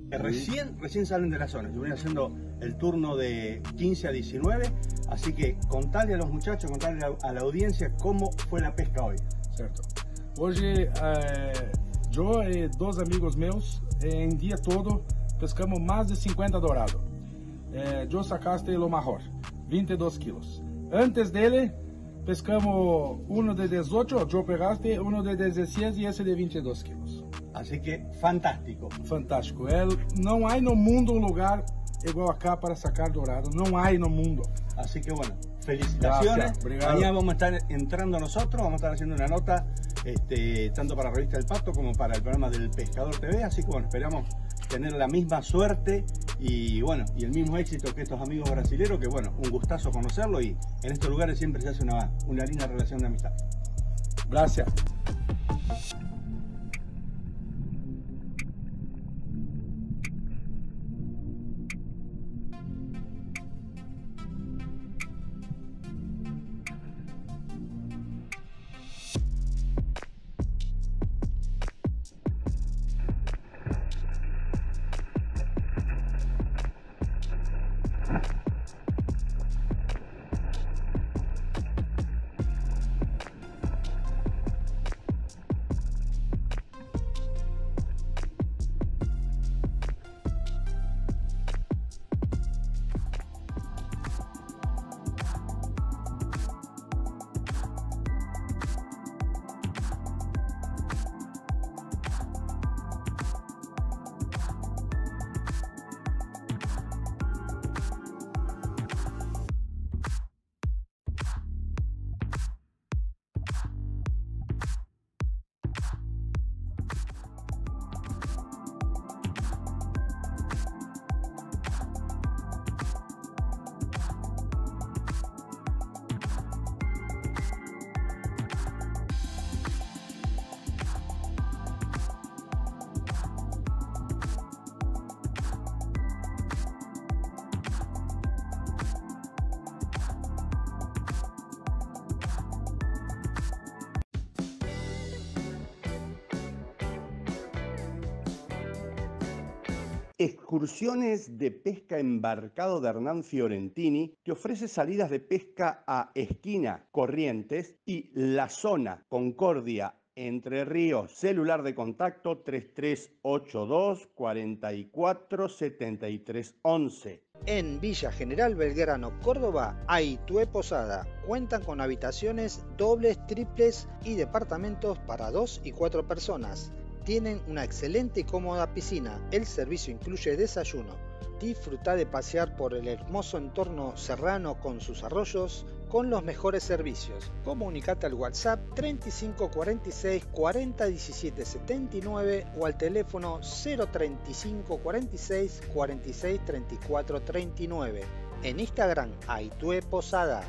Recién salen de la zona. Yo voy haciendo el turno de 15 a 19, así que contale a los muchachos, contale a la audiencia cómo fue la pesca hoy. Certo. Hoje, eu e dois amigos meus, em dia todo, pescamos mais de 50 dourados. Eu sacaste o maior, 22 quilos. Antes dele, pescamos uno de 18, eu pegaste uno de 16 e esse de 22 quilos. Así que fantástico. Fantástico. Não há no mundo um lugar igual acá para sacar dourado. Não há no mundo. Así que bueno, felicitaciones. Mañana vamos a estar entrando nosotros, vamos a estar haciendo una nota tanto para la revista El Pato como para el programa del Pescador TV. Así que bueno, esperamos tener la misma suerte y bueno, y el mismo éxito que estos amigos brasileños, que bueno, un gustazo conocerlo y en estos lugares siempre se hace una linda relación de amistad. Gracias. Excursiones de pesca embarcado de Hernán Fiorentini te ofrece salidas de pesca a Esquina, Corrientes y La Zona, Concordia, Entre Ríos. Celular de contacto 3382 44 73 11. En Villa General Belgrano, Córdoba, Aitué Posada. Cuentan con habitaciones dobles, triples y departamentos para 2 y 4 personas. Tienen una excelente y cómoda piscina. El servicio incluye desayuno. Disfruta de pasear por el hermoso entorno serrano con sus arroyos, con los mejores servicios. Comunicate al WhatsApp 35 46 40 17 79 o al teléfono 035 46 46 34 39. En Instagram, Aitué Posada.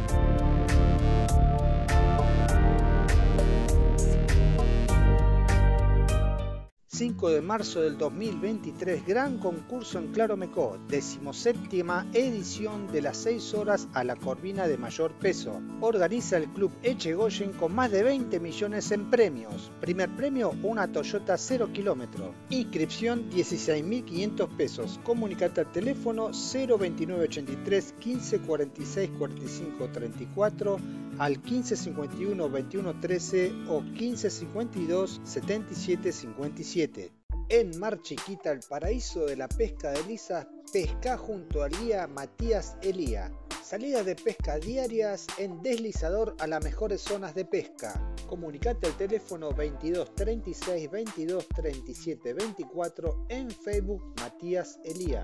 5 de marzo del 2023, gran concurso en Claromecó, 17ª edición de las 6 horas a la corvina de mayor peso. Organiza el Club Echegoyen con más de 20 millones en premios. Primer premio, una Toyota 0 kilómetro. Inscripción 16.500 pesos. Comunicate al teléfono 02983 15 46 45 34 al 1551 21 13 o 1552 77 57. En Mar Chiquita, el paraíso de la pesca de lisas, pesca junto al guía Matías Elía. Salidas de pesca diarias en deslizador a las mejores zonas de pesca. Comunicate al teléfono 22 36 22 37 24 en Facebook Matías Elía.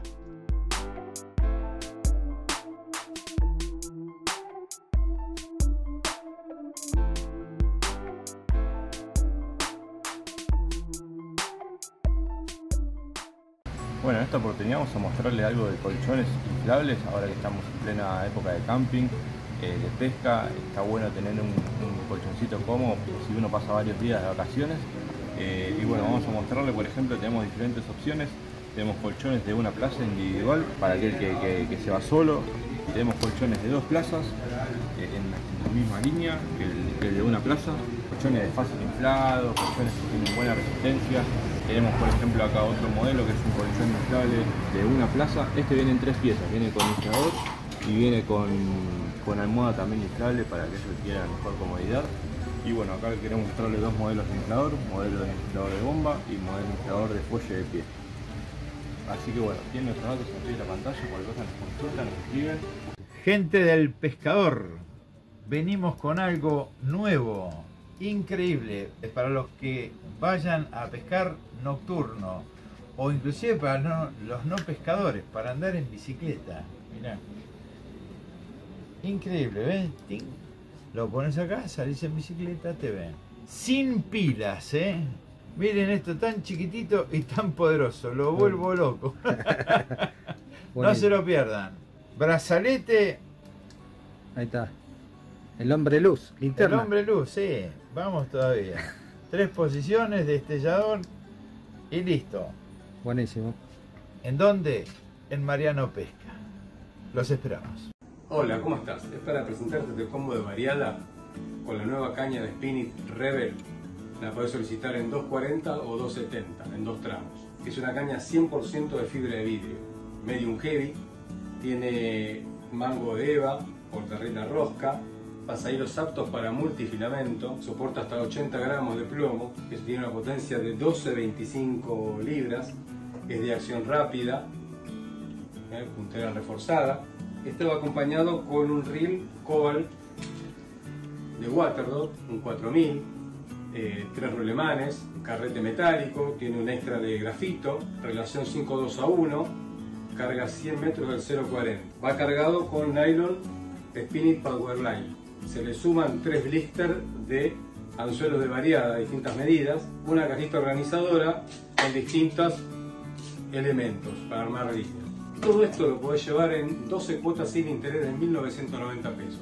Bueno, en esta oportunidad vamos a mostrarle algo de colchones inflables, ahora que estamos en plena época de camping, de pesca. Está bueno tener un colchoncito cómodo si uno pasa varios días de vacaciones. Y bueno, vamos a mostrarle, por ejemplo, tenemos diferentes opciones. Tenemos colchones de una plaza individual para aquel que se va solo. Tenemos colchones de 2 plazas en la misma línea que el de una plaza. Colchones de fácil inflado, colchones que tienen buena resistencia. Tenemos por ejemplo acá otro modelo que es un colchón inflable de una plaza. Este viene en 3 piezas, viene con inflador y viene con almohada también inflable para aquellos que quieran mejor comodidad. Y bueno, acá queremos mostrarles 2 modelos de inflador, modelo de inflador de bomba y modelo de inflador de fuelle de pie. Así que bueno, tienen nuestros datos en pie de la pantalla, cualquier cosa nos consultan, nos escriben. Gente del pescador, venimos con algo nuevo, increíble, para los que vayan a pescar nocturno o inclusive para los no pescadores, para andar en bicicleta. Mirá, increíble, ¿ves? ¡Ting! Lo pones acá, salís en bicicleta, te ven. Sin pilas, ¿eh? Miren esto tan chiquitito y tan poderoso, lo vuelvo loco. No se lo pierdan. Brazalete. Ahí está. El hombre luz, linterna. El hombre luz, sí. Vamos todavía. 3 posiciones, destellador y listo. Buenísimo. ¿En dónde? En Mariano Pesca. Los esperamos. Hola, ¿cómo estás? Es para presentarte el combo de variada con la nueva caña de Spinit Rebel. La podés solicitar en 240 o 270, en 2 tramos. Es una caña 100% de fibra de vidrio, medium heavy, tiene mango de EVA, portarrina rosca, pasahilos aptos para multifilamento, soporta hasta 80 gramos de plomo, que tiene una potencia de 12-25 libras, es de acción rápida, puntera reforzada. Este va acompañado con un reel Cobalt de Waterdog, un 4000, 3 rolemanes, carrete metálico, tiene un extra de grafito, relación 5:2:1, carga 100 metros del 0.40. Va cargado con nylon Spinit Powerline. Se le suman 3 blisters de anzuelos de variada, distintas medidas, una cajita organizadora con distintos elementos para armar líneas. Todo esto lo podés llevar en 12 cuotas sin interés de 1.990 pesos.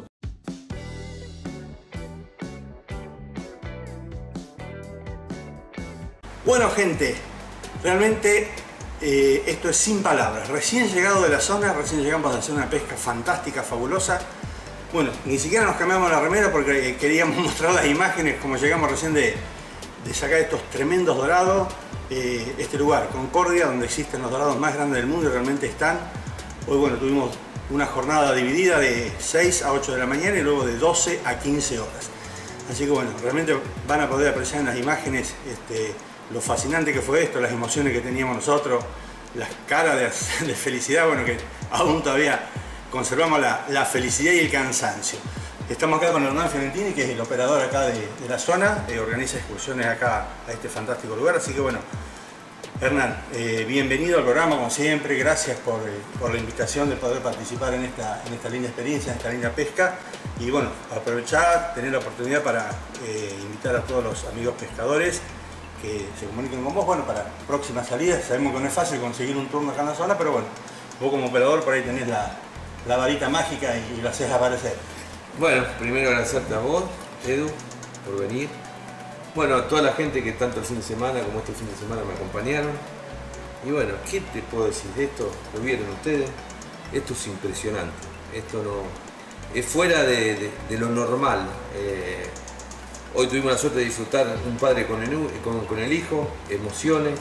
Bueno, gente, realmente esto es sin palabras. Recién llegado de la zona, recién llegamos a hacer una pesca fantástica, fabulosa. Bueno, ni siquiera nos cambiamos la remera porque queríamos mostrar las imágenes como llegamos recién de sacar estos tremendos dorados. Este lugar, Concordia, donde existen los dorados más grandes del mundo, y realmente están. Hoy, bueno, tuvimos una jornada dividida de 6 a 8 de la mañana y luego de 12 a 15 horas. Así que bueno, realmente van a poder apreciar en las imágenes lo fascinante que fue esto, las emociones que teníamos nosotros, las caras de felicidad, bueno, que aún todavía conservamos la felicidad y el cansancio. Estamos acá con Hernán Fiorentini, que es el operador acá de la zona, organiza excursiones acá a este fantástico lugar, así que bueno, Hernán, bienvenido al programa como siempre, gracias por la invitación de poder participar en esta linda experiencia, en esta linda pesca, y bueno, aprovechar, tener la oportunidad para invitar a todos los amigos pescadores que se comuniquen con vos, bueno, para próximas salidas. Sabemos que no es fácil conseguir un turno acá en la zona, pero bueno, vos como operador por ahí tenés la varita mágica y lo haces aparecer. Bueno, primero agradecerte a vos, Edu, por venir. Bueno, a toda la gente que tanto el fin de semana como este fin de semana me acompañaron. Y bueno, ¿qué te puedo decir de esto? Lo vieron ustedes. Esto es impresionante. Esto no es fuera de lo normal. Hoy tuvimos la suerte de disfrutar un padre con el hijo, emociones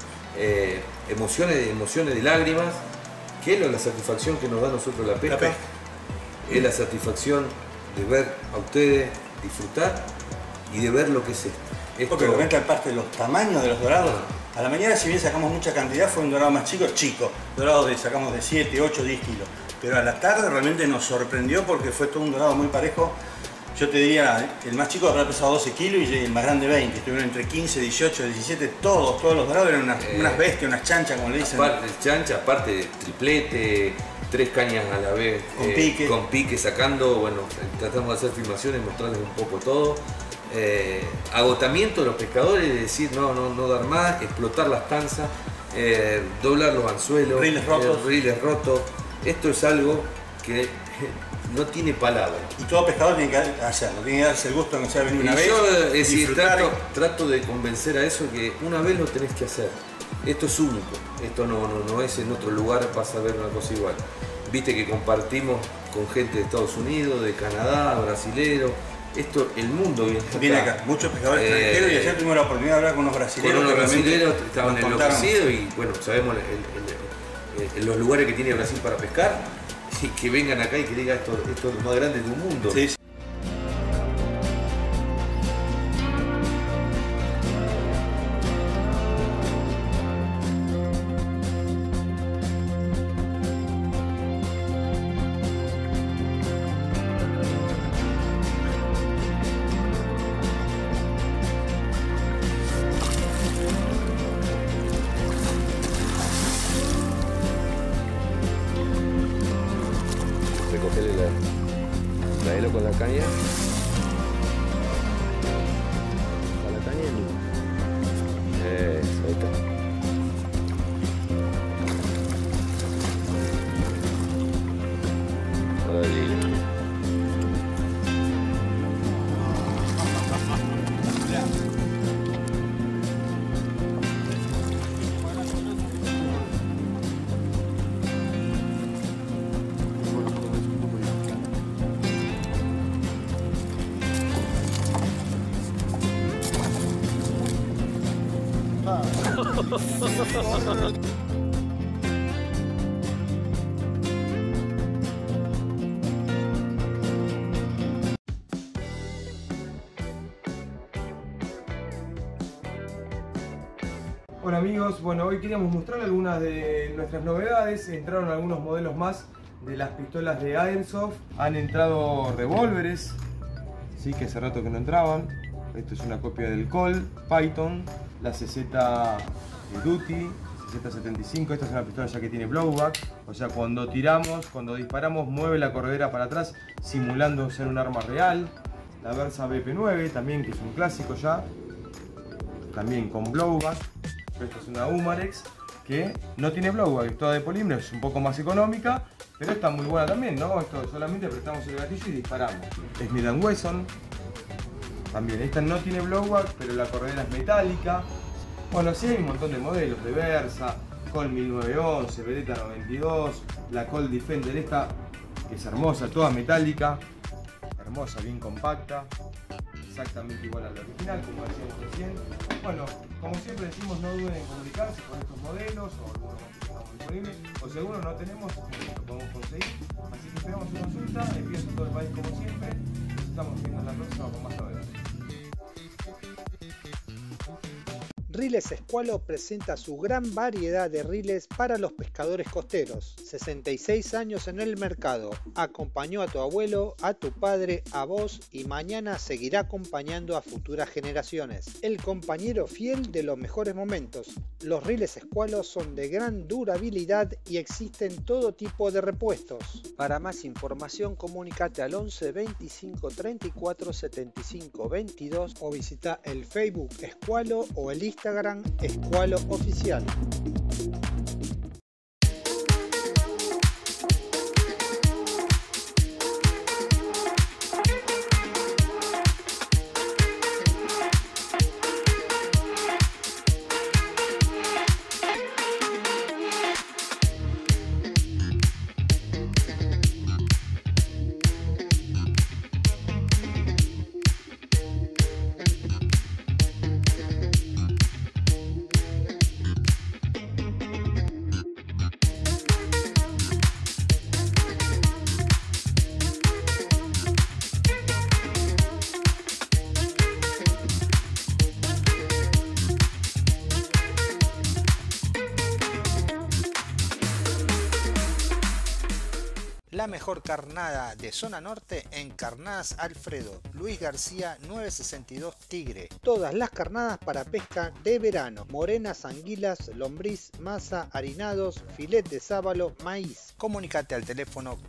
de lágrimas, que es la satisfacción que nos da a nosotros la pesca. Es la satisfacción de ver a ustedes disfrutar y de ver lo que es esto. Porque realmente aparte de los tamaños de los dorados, a la mañana si bien sacamos mucha cantidad, fue un dorado más chico, dorado sacamos de 7, 8, 10 kilos. Pero a la tarde realmente nos sorprendió porque fue todo un dorado muy parejo. Yo te diría, el más chico habrá pesado 12 kilos y el más grande 20. Estuvieron entre 15, 18, 17, todos los dorados eran unas bestias, unas chanchas, como le dicen. Aparte triplete, 3 cañas a la vez, con pique sacando, bueno, tratamos de hacer filmaciones, mostrarles un poco todo. Agotamiento de los pescadores, de decir no dar más, explotar las tanzas, doblar los anzuelos, riles rotos. Esto es algo que no tiene palabras. Y todo pescador tiene que hacerlo, tiene que darse el gusto de no sea venir una vez. Yo trato de convencer a eso que una vez lo tenés que hacer. Esto es único, esto no es en otro lugar, vas a ver una cosa igual. Viste que compartimos con gente de Estados Unidos, de Canadá, brasilero, Esto, el mundo viene acá. Muchos pescadores extranjeros y ayer tuvimos la oportunidad de hablar con unos brasileños. Con unos brasileños estaban enloquecidos y bueno, sabemos los lugares que tiene Brasil para pescar y que vengan acá y que digan esto es lo más grande del mundo. Sí. Recogerle la hilo con la caña. Con la caña y eso, ahí está. Ahí. Hola amigos, bueno, hoy queríamos mostrar algunas de nuestras novedades. Entraron algunos modelos más de las pistolas de Airsoft. Han entrado revólveres, sí, que hace rato que no entraban. Esto es una copia del Colt, Python, la CZ Duty, CZ75. Esta es una pistola ya que tiene blowback, o sea, cuando disparamos mueve la corredera para atrás simulando ser un arma real. La Versa BP9 también, que es un clásico ya, también con blowback. Esta es una Humarex que no tiene blowback, es toda de polímero, es un poco más económica, pero está muy buena también, ¿no? Esto solamente apretamos el gatillo y disparamos. Smith & Wesson, también esta no tiene blowback, pero la corredera es metálica. Bueno, sí hay un montón de modelos de Versa, Colt 1911, Beretta 92, la Colt Defender esta, que es hermosa, toda metálica, hermosa, bien compacta. Exactamente igual a la original, como decíamos recién. Bueno, como siempre decimos, no duden en comunicarse con estos modelos o algunos que estamos disponibles, o si alguno no tenemos, lo podemos conseguir. Así que esperamos su consulta, envíos a todo el país como siempre. Nos estamos viendo en la próxima con más novedades. Riles Squalo presenta su gran variedad de riles para los pescadores costeros. 66 años en el mercado. Acompañó a tu abuelo, a tu padre, a vos y mañana seguirá acompañando a futuras generaciones. El compañero fiel de los mejores momentos. Los riles Squalo son de gran durabilidad y existen todo tipo de repuestos. Para más información comunícate al 11 25 34 75 22 o visita el Facebook Squalo o el Instagram Squalo Oficial. La mejor carnada de zona norte en Carnadas Alfredo, Luis García 962 Tigre. Todas las carnadas para pesca de verano, morenas, anguilas, lombriz, masa, harinados, filet de sábalo, maíz. Comunicate al teléfono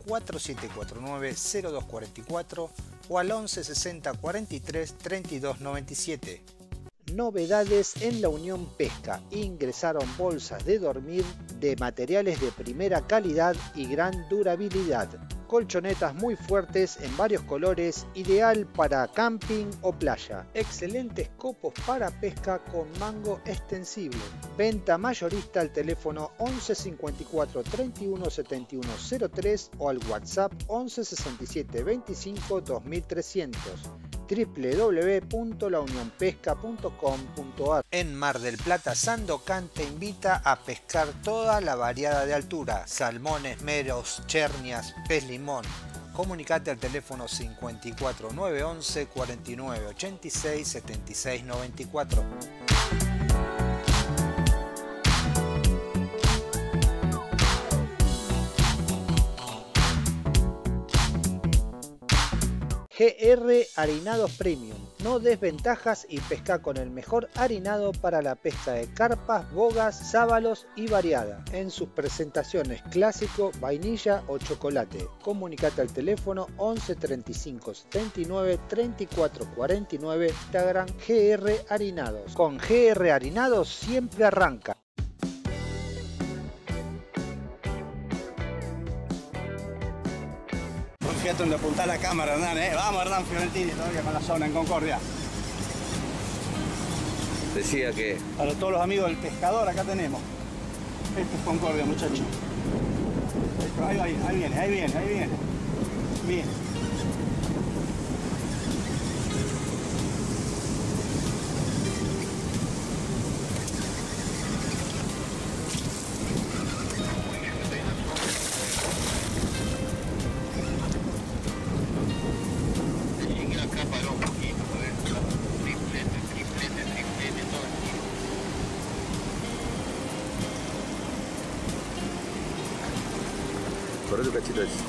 4749-0244 o al 11 60 43 32 97. Novedades en la Unión Pesca. Ingresaron bolsas de dormir de materiales de primera calidad y gran durabilidad. Colchonetas muy fuertes en varios colores, ideal para camping o playa. Excelentes copos para pesca con mango extensible. Venta mayorista al teléfono 11 54 31 71 03 o al WhatsApp 11 67 25 2300. www.launionpesca.com.ar. En Mar del Plata, Sandocan te invita a pescar toda la variedad de altura: salmones, meros, chernias, pez limón. Comunicate al teléfono 54 911 49 86 76 94. GR Harinados Premium. No des ventajas y pesca con el mejor harinado para la pesca de carpas, bogas, sábalos y variada. En sus presentaciones clásico, vainilla o chocolate. Comunicate al teléfono 11 35 79 34 49. Instagram GR Harinados. Con GR Harinados siempre arranca. Fíjate donde apuntar la cámara, Hernán, ¿eh? Vamos, Hernán Fiorentini, todavía con la zona en Concordia. Decía que... Para todos los amigos del pescador, acá tenemos. Esto es Concordia, muchachos. Ahí viene. Bien. Corre tu cachito ese.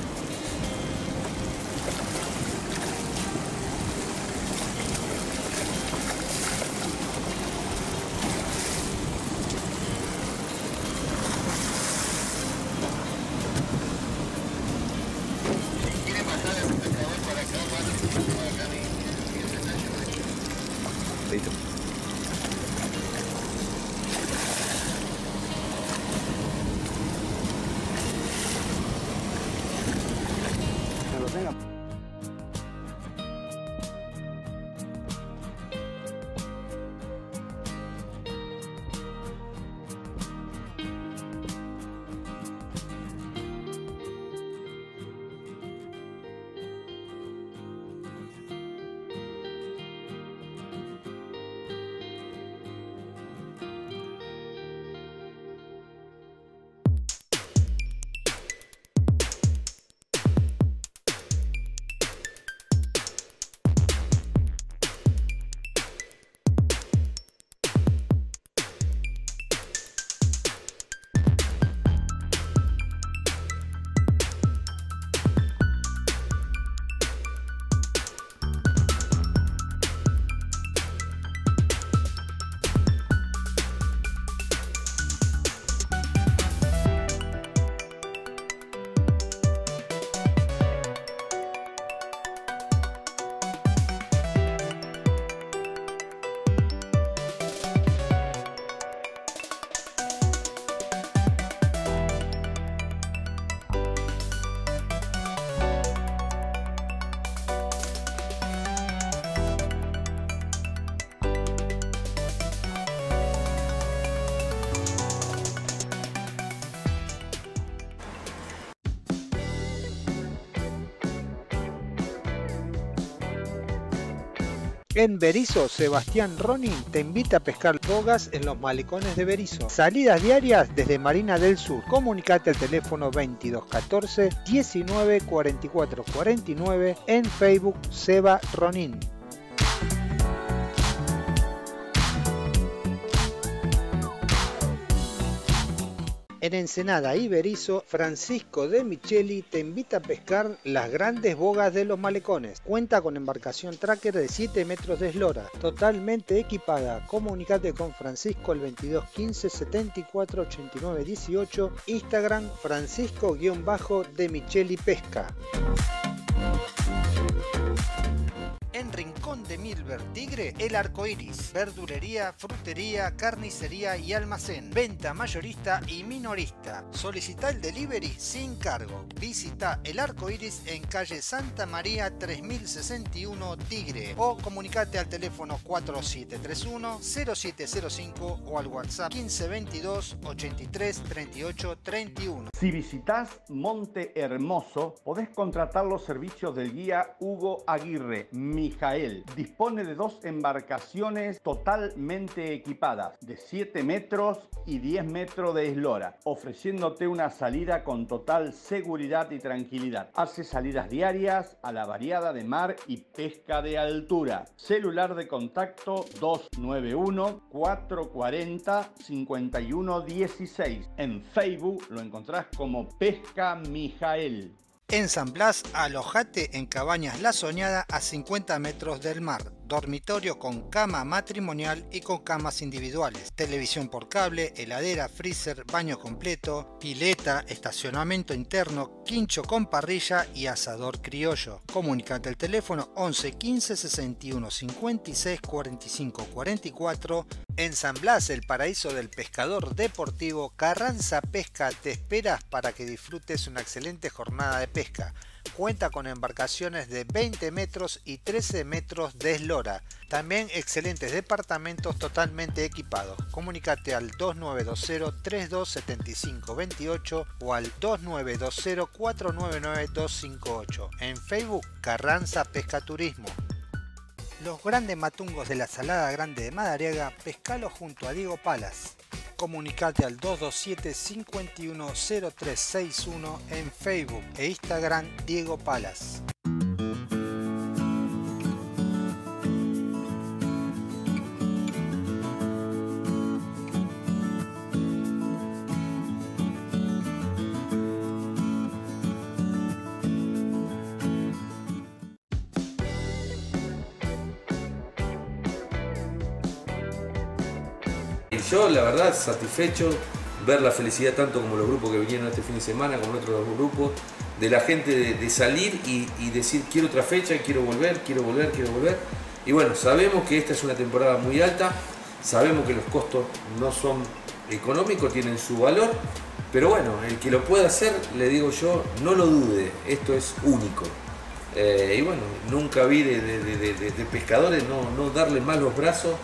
¿Quiere pasar el pescador para acá? Listo. En Berisso, Sebastián Ronin te invita a pescar bogas en los malecones de Berisso. Salidas diarias desde Marina del Sur. Comunicate al teléfono 22 14 19 44 49 en Facebook Seba Ronin. En Ensenada y Berisso, Francisco de Micheli te invita a pescar las grandes bogas de los malecones. Cuenta con embarcación tracker de 7 metros de eslora, totalmente equipada. Comunicate con Francisco al 22 15 74 89 18, Instagram Francisco-de Micheli Pesca. En Rincón de Milver Tigre, El Arco Iris. Verdulería, frutería, carnicería y almacén. Venta mayorista y minorista. Solicita el delivery sin cargo. Visita El Arco Iris en calle Santa María 3061 Tigre. O comunicate al teléfono 4731-0705 o al WhatsApp 1522 83 38 31. Si visitas Monte Hermoso, podés contratar los servicios del guía Hugo Aguirre, mi Mijael. Dispone de 2 embarcaciones totalmente equipadas, de 7 metros y 10 metros de eslora, ofreciéndote una salida con total seguridad y tranquilidad. Hace salidas diarias a la variada de mar y pesca de altura. Celular de contacto 291-440-5116. En Facebook lo encontrás como Pesca Mijael. En San Blas, alojate en Cabañas La Soñada a 50 metros del mar. Dormitorio con cama matrimonial y con camas individuales. Televisión por cable, heladera, freezer, baño completo, pileta, estacionamiento interno, quincho con parrilla y asador criollo. Comunicate al teléfono 11 15 61 56 45 44. En San Blas, el paraíso del pescador deportivo, Carranza Pesca te esperas para que disfrutes una excelente jornada de pesca. Cuenta con embarcaciones de 20 metros y 13 metros de eslora. También excelentes departamentos totalmente equipados. Comunícate al 2920-327528 o al 2920-499-258. En Facebook, Carranza Pesca Turismo. Los grandes matungos de la Salada Grande de Madariaga, pescalo junto a Diego Palas. Comunicate al 227-510361 en Facebook e Instagram Diego Palas. Yo la verdad satisfecho ver la felicidad tanto como los grupos que vinieron este fin de semana, como otros grupos, de la gente de salir y decir quiero otra fecha, quiero volver. Y bueno, sabemos que esta es una temporada muy alta, sabemos que los costos no son económicos, tienen su valor, pero bueno, el que lo pueda hacer, le digo yo, no lo dude, esto es único. Y bueno, nunca vi de pescadores no darle más los brazos.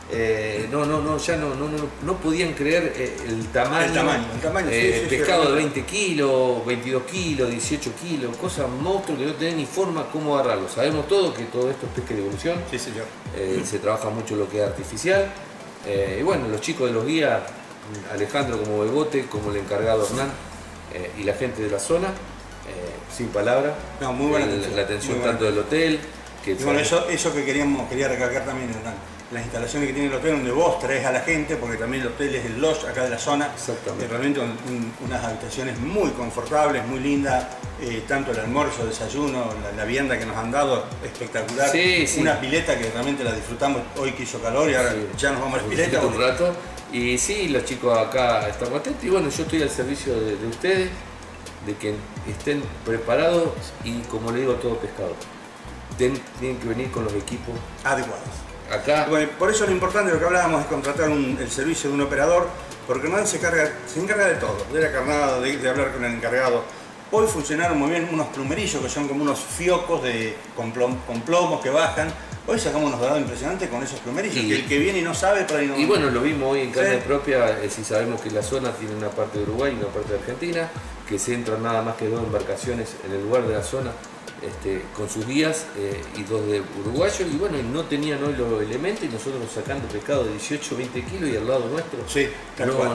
No podían creer el tamaño, sí, pescado de 20 kilos, 22 kilos, 18 kilos, cosas monstruos que no tienen ni forma cómo agarrarlo. Sabemos todo que todo esto es pesca de evolución, sí, señor. Se trabaja mucho lo que es artificial, y bueno, los chicos de los guías, Alejandro como Bebote, como el encargado Hernán, y la gente de la zona, sin palabra, muy buena la atención tanto del hotel, que bueno, eso que quería recalcar también, Hernán. Las instalaciones que tiene el hotel, donde vos traes a la gente, porque también el hotel es el lodge acá de la zona. Exactamente. Realmente unas habitaciones muy confortables, muy lindas, tanto el almuerzo, el desayuno, la vianda que nos han dado, espectacular. Sí. Una pileta que realmente la disfrutamos hoy que hizo calor y ahora ya nos vamos a la pileta. Un rato. Y sí, los chicos acá están atentos y bueno, yo estoy al servicio de ustedes, de que estén preparados y como le digo a todo pescador, tienen que venir con los equipos adecuados. Acá. Bueno, por eso lo importante de lo que hablábamos es contratar el servicio de un operador, porque Hernán se encarga de todo, de la carnada, de hablar con el encargado. Hoy funcionaron muy bien unos plumerillos que son como unos fiocos con plomos que bajan. Hoy sacamos unos dorados impresionantes con esos plumerillos, que el que viene y no sabe, por ahí no... Y bueno, lo vimos hoy en carne propia, si sabemos que la zona tiene una parte de Uruguay y una parte de Argentina, que se entran nada más que 2 embarcaciones en el lugar de la zona, con sus guías y 2 de uruguayos, y bueno, no tenían hoy los elementos y nosotros sacando pescado de 18, 20 kilos y al lado nuestro. Sí, tal cual.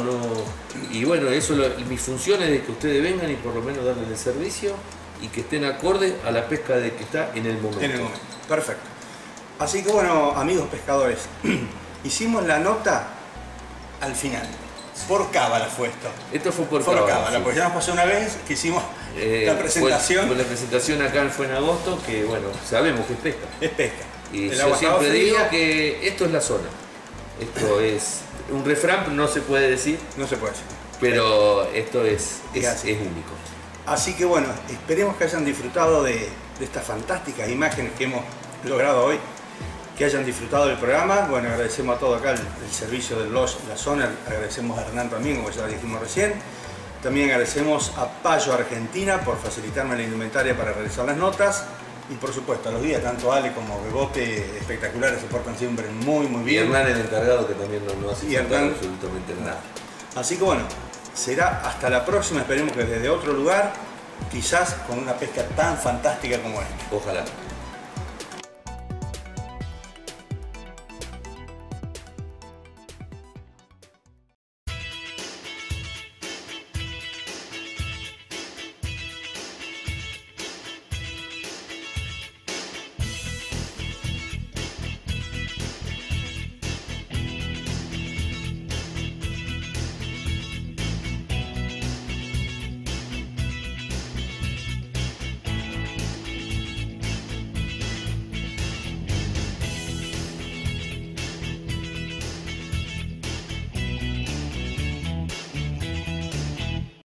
Y bueno, eso mi función es de que ustedes vengan y por lo menos darles el servicio y que estén acorde a la pesca de que está en el momento. En el momento, perfecto. Así que bueno, amigos pescadores, hicimos la nota al final. Por cábala fue esto. Esto fue por cábala, sí. Porque ya nos pasó una vez que hicimos la presentación. Fue la presentación acá fue en agosto, que bueno, sabemos que es pesca. Es pesca. Y yo siempre digo que esto es la zona. Esto es un refrán, no se puede decir. No se puede decir. Pero esto es único. Así que bueno, esperemos que hayan disfrutado de estas fantásticas imágenes que hemos logrado hoy. Que hayan disfrutado del programa. Bueno, agradecemos a todo acá el servicio del Lodge, la zona, agradecemos a Hernán también, como ya dijimos recién. También agradecemos a Payo Argentina por facilitarme la indumentaria para realizar las notas. Y por supuesto a los guías, tanto Ale como Bebote, espectaculares, se portan siempre muy bien. Y Hernán el encargado, que también no hace absolutamente nada. Así que bueno, será hasta la próxima, esperemos que desde otro lugar, quizás con una pesca tan fantástica como esta. Ojalá.